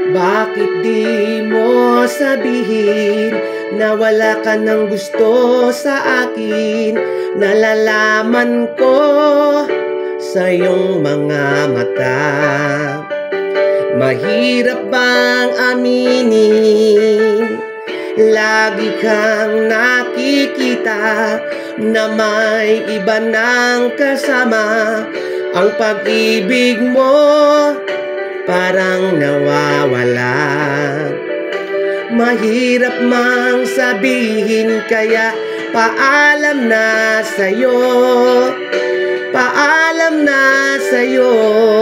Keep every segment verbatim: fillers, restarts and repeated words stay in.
Bakit di mo sabihin na wala ka ng gusto sa akin? Nalalaman ko sa iyong mga mata. Mahirap bang aminin? Lagi kang nakikita na may iba nang kasama. Ang pag-ibig mo parang nawawala. Mahirap mang sabihin kaya paalam na sa'yo. Paalam na sa'yo.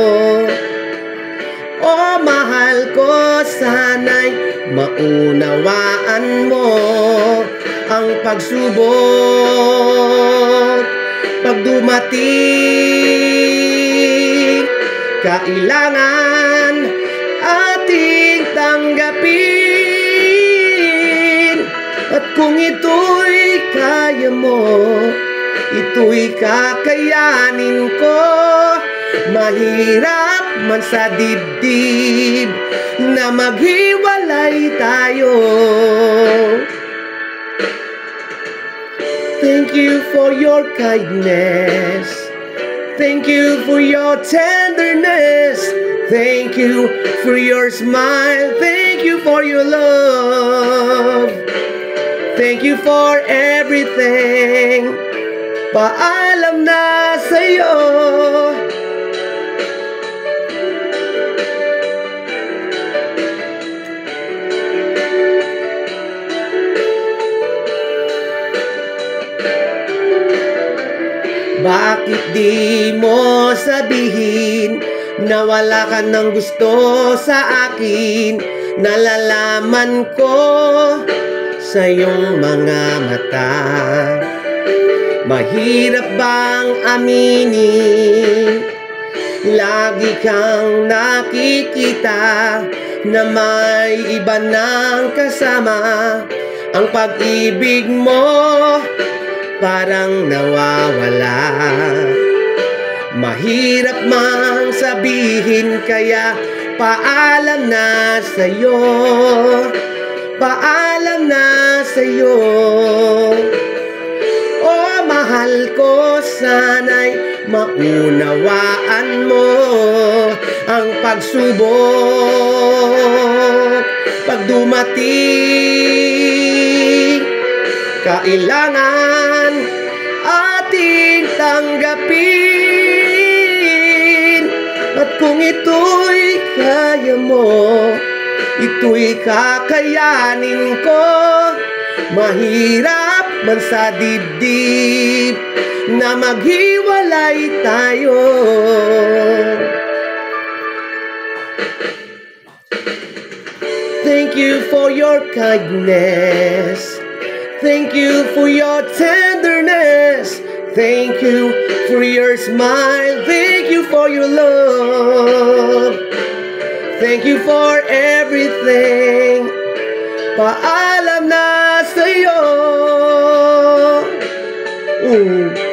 Oh mahal ko, sana'y maunawaan mo ang pagsubok. Pag dumating, kailangan ating tanggapin. At kung ito'y kaya mo, ito'y kakayanin ko. Mahirap man sa dibdib na maghiwalay tayo. Thank you for your kindness. Thank you for your tenderness. Thank you for your smile. Thank you for your love. Thank you for everything. Paalam na sa'yo. Bakit di mo sabihin na wala ka ng gusto sa akin? Nalalaman ko sa iyong mga mata. Mahirap bang aminin? Lagi kang nakikita na may iba nang kasama. Ang pag-ibig mo parang nawawala. Mahirap mang sabihin kaya paalam na sa'yo. Paalam na sa'yo. Oh mahal ko, sana'y maunawaan mo ang pagsubok. Pag dumating, kailangan ating tanggapin. At kung ito'y kaya mo, ito'y kakayanin ko. Mahirap man sa dibdib na maghiwalay tayo. Thank you for your kindness. Thank you for your tenderness. Thank you for your smile. Thank you for your love. Thank you for everything. Paalam na sa'yo. Ooh.